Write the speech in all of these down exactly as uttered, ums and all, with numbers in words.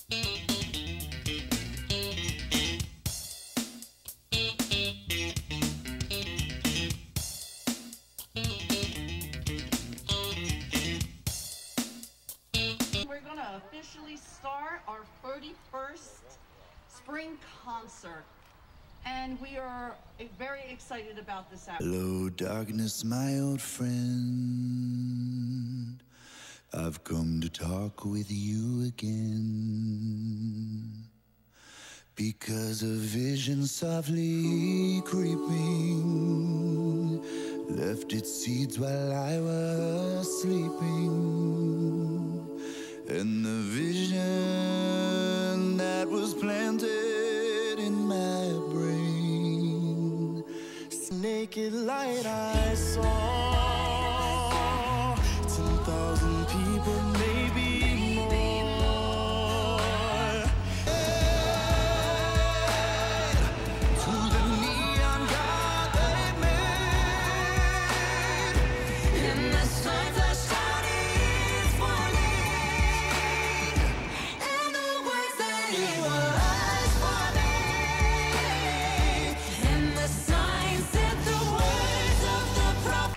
We're going to officially start our thirty-first spring concert, and we are very excited about this afternoon. Hello, darkness, my old friend. I've come to talk with you again, because a vision softly creeping left its seeds while I was sleeping. And the vision that was planted in my brain, naked light I saw, ten thousand people, maybe more. Hey, to the neon god they made, in the sun the sun is falling, and the words that he was for me, and the signs said the words of the prophet.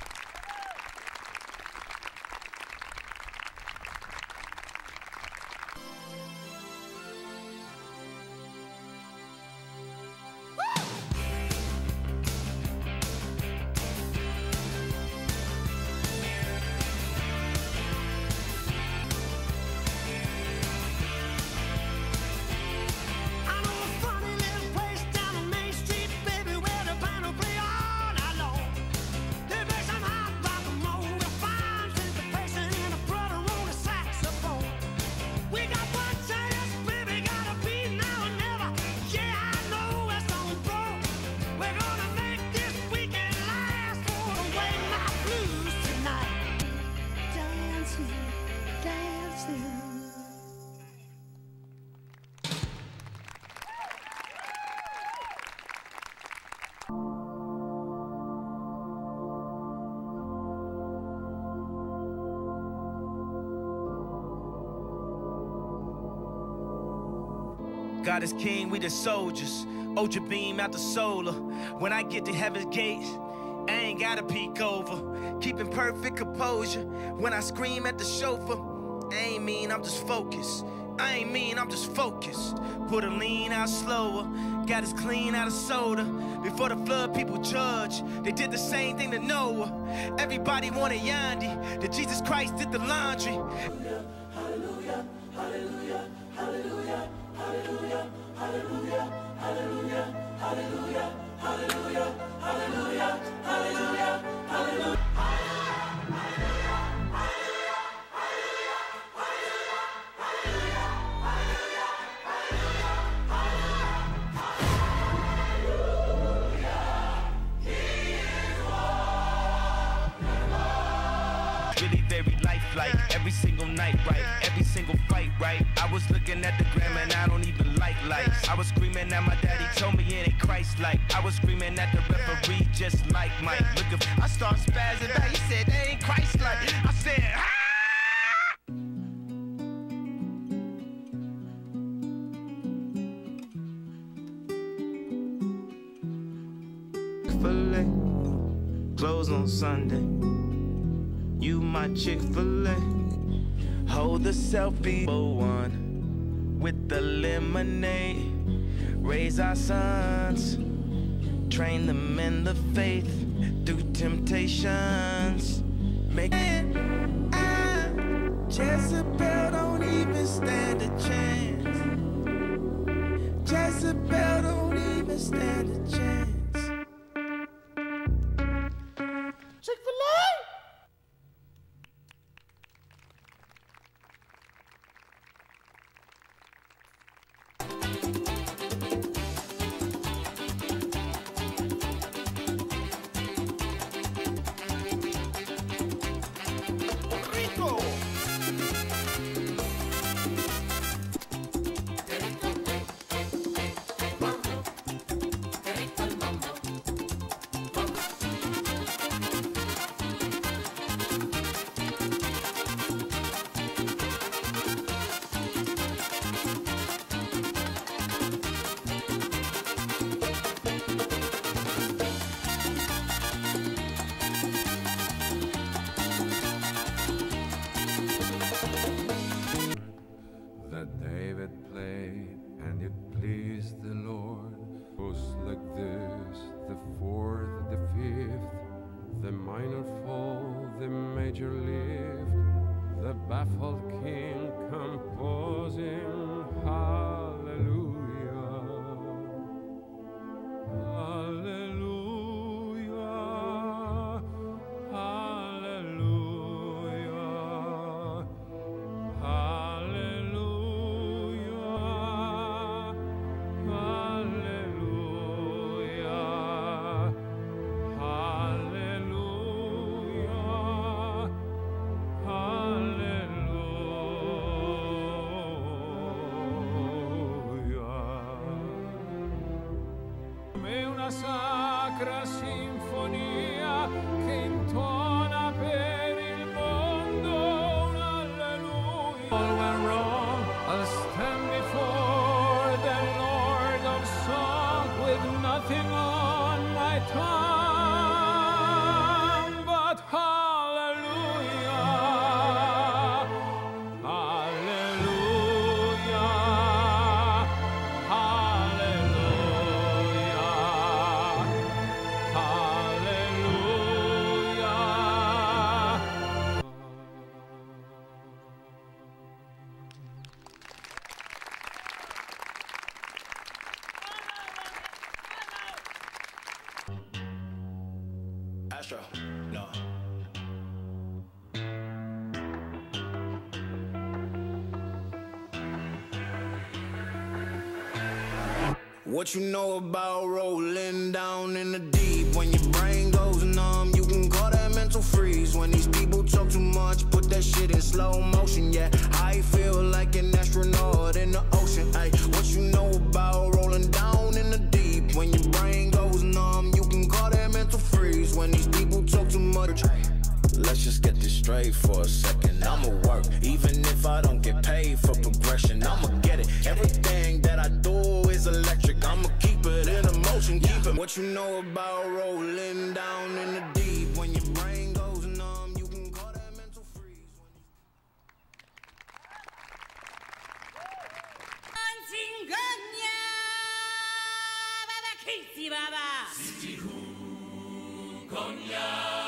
I know a funny little place down on Main Street, baby, where the band will play all night long. They play some hot rock and roll with fine syncopation and a brother on the saxophone. We got one chance, baby, gotta be now or never. Yeah, I know it's gonna blow. We're gonna make this weekend last for away my blues tonight. Dancing, dancing. God is king, we the soldiers. Ultra beam out the solar. When I get to heaven's gates, I ain't gotta peek over. Keeping perfect composure. When I scream at the chauffeur, I ain't mean, I'm just focused. I ain't mean, I'm just focused. Put a lean out slower. Got us clean out of soda. Before the flood, people judge. They did the same thing to Noah. Everybody wanted Yandi. That Jesus Christ did the laundry. Really very lifelike, every single night, right? Every single fight, right? I was looking at the gram and I don't even like lights. I was screaming at my daddy, told me it ain't Christ-like. I was screaming at the referee, just like Mike. Look, if I start spazzing back, he said that ain't Christ-like. I said, ah! Chick-fil-A, close on Sunday. You my Chick-fil-A. Hold the selfie for one with the lemonade. Raise our sons, train them in the faith through temptations. Make it, I, Jezebel don't even stand a chance. Jezebel don't even stand a chance. Chick-fil-A! Rico! that David played, and it pleased the Lord. Goes like this, the fourth, the fifth, the minor fall, the major lift, the baffled king composing hallelujah, hallelujah, hallelujah, hallelujah, hallelujah, hallelujah, hallelujah. Come una sacra sinfonia che intona per il mondo un alleluia. All went wrong, I'll stand before the Lord of song with nothing on my tongue but hallelujah, hallelujah, hallelujah, hallelujah. Astro, no. What you know about rolling down in the deep? When your brain goes numb, you can call that mental freeze. When these people talk too much, put that shit in slow motion. Yeah, I feel like an astronaut in the ocean. Ay, what you know about rolling down in the deep? When your brain goes numb, you can call that mental freeze. When these people talk too much. Let's just get this straight for a second. I'ma work, even if I don't get paid for progression. I'ma get it. Everything that I do is electric. I'ma keep it in motion, keep it. What you know about rolling down in the deep? When your brain goes numb, you can call that mental freeze. Baba Kisi Baba.